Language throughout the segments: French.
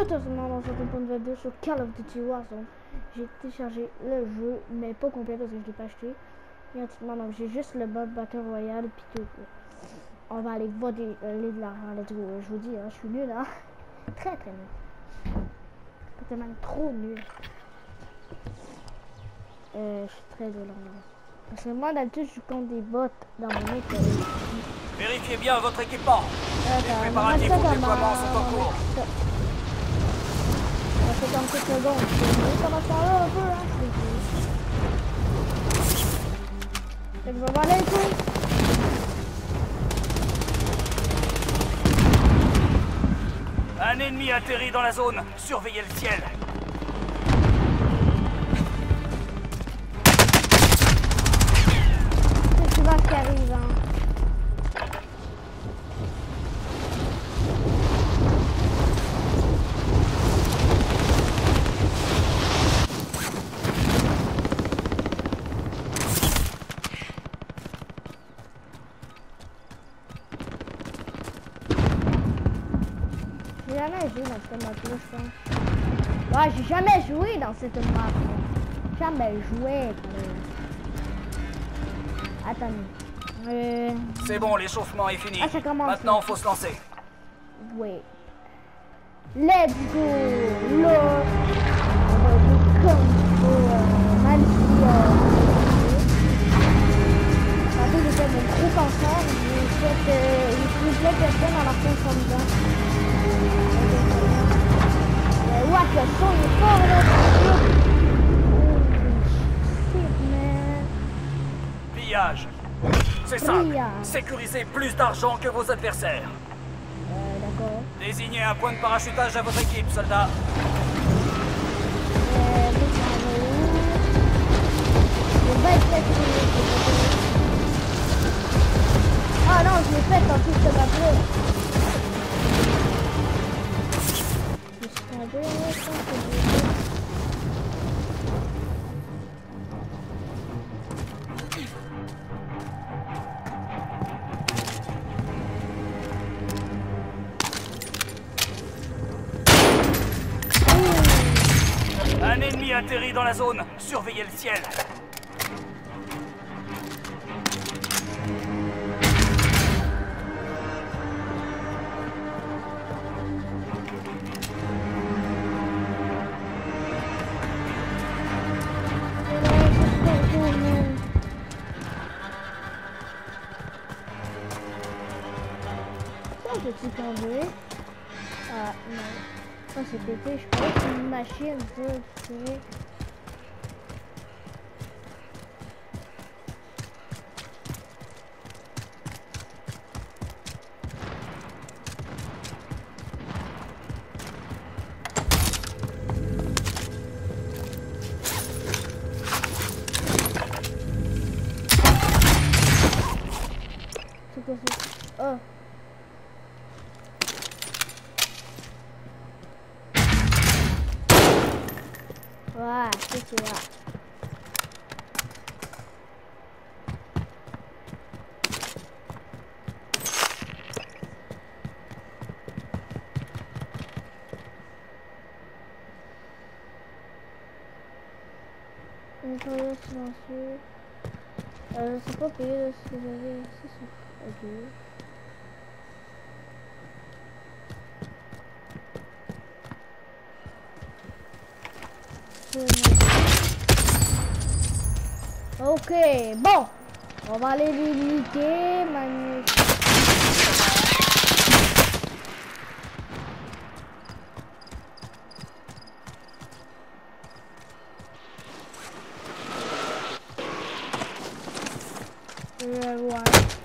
Bientôt dans cette point de vidéo sur Call of Duty Warzone. J'ai téléchargé le jeu, mais pas complet parce que je l'ai pas acheté. Gratuitement, donc j'ai juste le mode Battle Royale puis tout. On va aller voter de l'argent, let's go. Je vous dis, hein, je suis nul là. Très nul. Peut-être même trop nul. Je suis très nul en vrai. Parce que moi d'habitude je compte des bots dans mon école. Vérifiez bien votre équipement. Les préparatifs au déploiement sont en cours. Ça fait comme quelques secondes. Ça va faire là un peu, hein. Je vais voir les coups. Un ennemi atterrit dans la zone. Surveillez le ciel. C'est souvent ce qui arrive, hein. J'ai jamais joué dans cette map là, je pense. Ouais, j'ai jamais joué dans cette map là. Jamais joué. Attendez. C'est bon, l'échauffement est fini. Ah, ça commence. Maintenant, faut se lancer. Oui. Let's go. Là, on va jouer comme mal si tantôt j'ai fait mon gros cancer. J'ai pris plein de personnes dans leur console dedans. What, le son il est fort là. Shit, man. Pillage. C'est ça. Sécurisez plus d'argent que vos adversaires. D'accord. Désignez un point de parachutage à votre équipe, soldats. Ah non, je l'ai fait en plus de ma plaie. Un ennemi atterrit dans la zone. Surveillez le ciel. Petit tombé. Ah non. Ça c'est pété, je crois que c'est une machine ça, tirer. C'est quoi ça? Oh. Ouais, c'est ça. Nettoyage silencieux. C'est pas payé là, si j'avais. Ok. Ok, bon, on va aller limiter, magnifique. Voilà.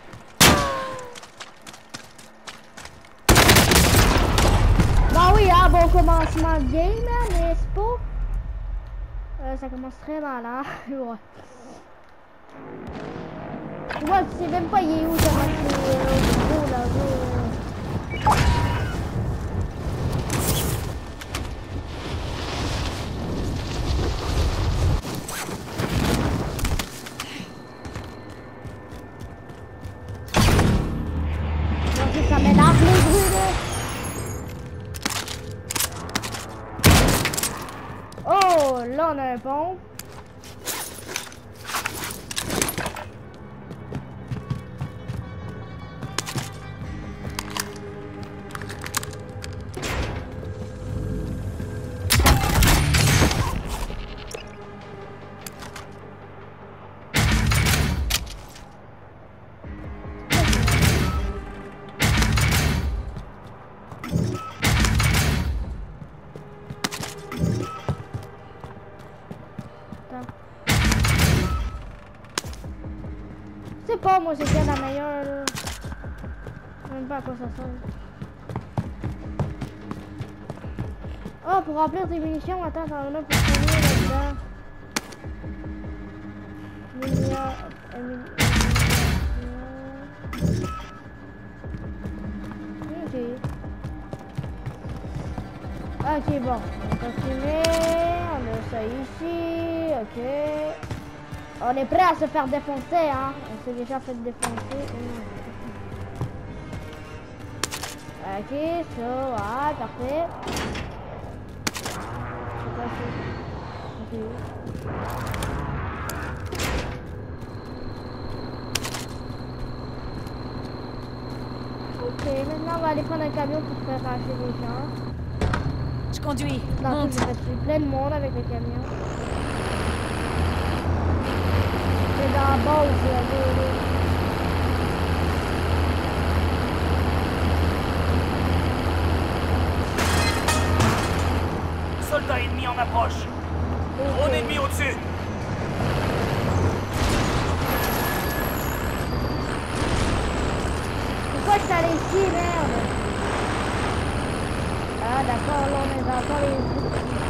Bah oui, hein, bon commencement de game, n'est-ce pas? Ça commence très mal, hein? Ouais. Ouais, tu sais même pas il est où, ça va être là. Ça m'énerve les bruits là. Oh, là on a un pont. Je sais pas, moi c'était la meilleure là. Je sais même pas à quoi ça sert. Oh, pour remplir tes munitions, attends, t'en as pour finir là-dedans. Ok, bon, on va continuer. On a ça ici, ok. On est prêt à se faire défoncer, hein. On s'est déjà fait défoncer. Ok, ça, ouais, parfait. Ok. Ok, maintenant on va aller prendre un camion pour faire racher les gens. Je conduis. Dans Monte. tout, j'ai plein de monde avec le camion. C'est dans la base, là. Soldat ennemi en approche. Drone ennemi au-dessus. Pourquoi je suis allé ici, merde? Ah d'accord, là on est encore les...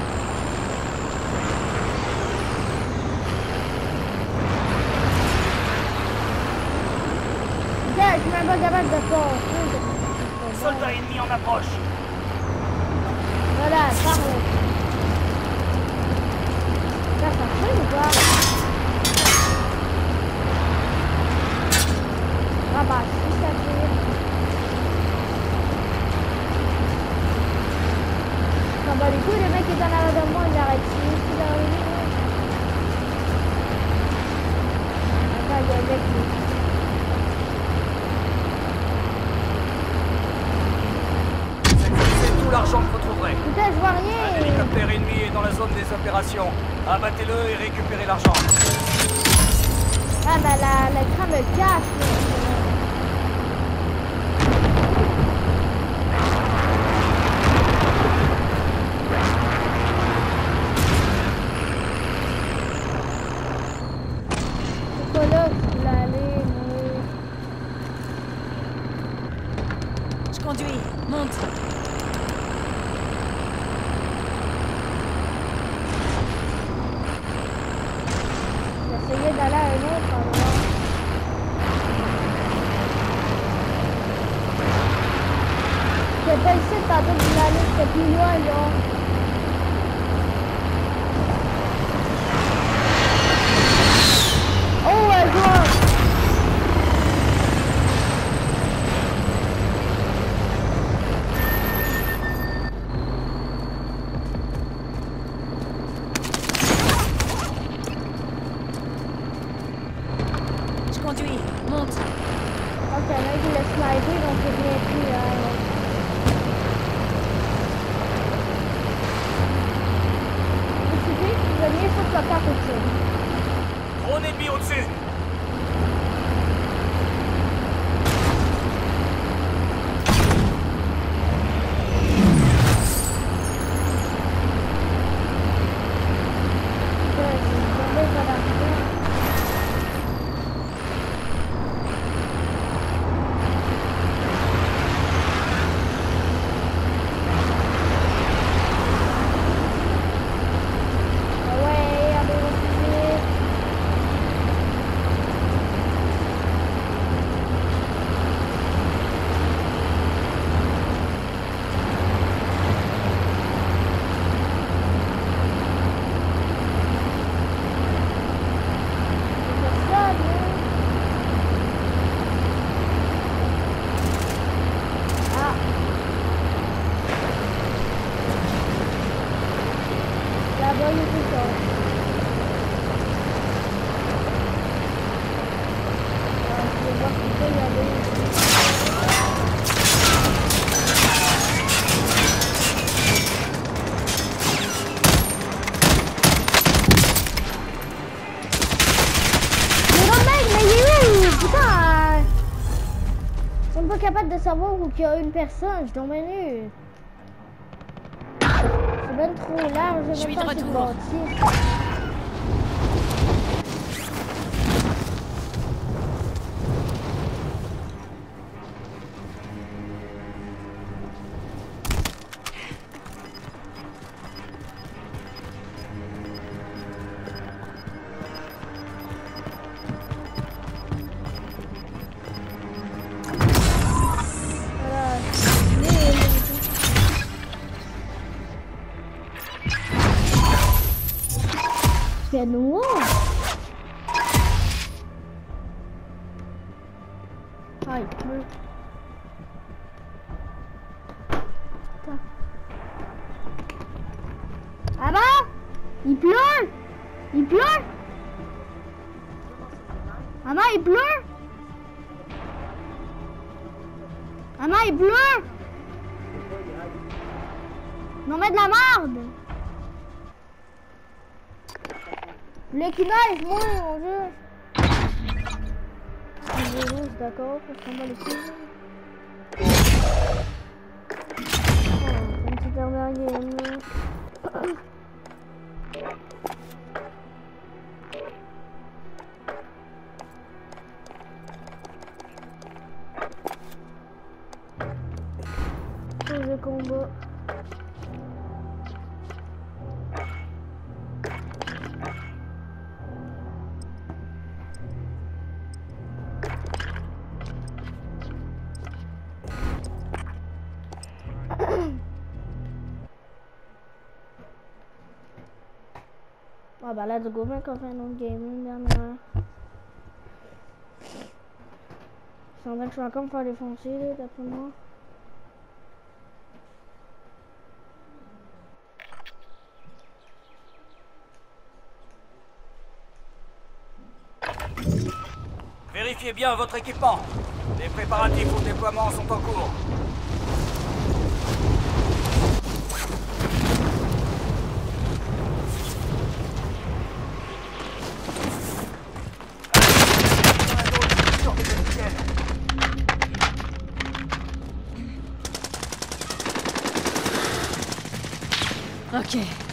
Je suis même pas capable de passer. Soldat ennemi en approche. Voilà, parle. Ça marche ou pas? Ah bah si ça tire. Ah bah du coup le mec qui est en arrière de moi il arrête ici dans le lit. Attends, il y a un mec qui... L'argent que vous trouverez. Putain, je vois rien. Un hélicoptère ennemi est dans la zone des opérations. Abattez-le et récupérez l'argent. Ah bah l'écran me cache. C'est pas là que je voulais aller, moi. Je conduis. Monte. J'essayais d'aller à un autre endroit. C'est pas ici tantôt que je voulais aller, c'était plus loin là. Oh, un joueur! Je conduis. Monte. Ok, là il l'a snipé donc c'est bien pris là. Il suffit de venir sur le cap au-dessus. Drone ennemi au-dessus. Là-bas, il y a tout ça. Je vais voir si peut y aller. Je suis pas capable de savoir où il y a une personne, je tombe nu. C'est bien trop large, Je suis de retour. C'est noir. Ah, il pleut. Ah bah, il pleut. Il pleut. Maman, il pleut. Maman, il pleut. Non, mais de la merde. Le qui nage, moi, mon dieu. D'accord, faut prendre les filles. C'est une petite dernière game. Le combat. Ah bah let's go, mec, on fait un autre game, dernière. Je sens bien que je vais encore me faire défoncer, d'après moi. Vérifiez bien votre équipement. Les préparatifs au déploiement sont en cours. Ok.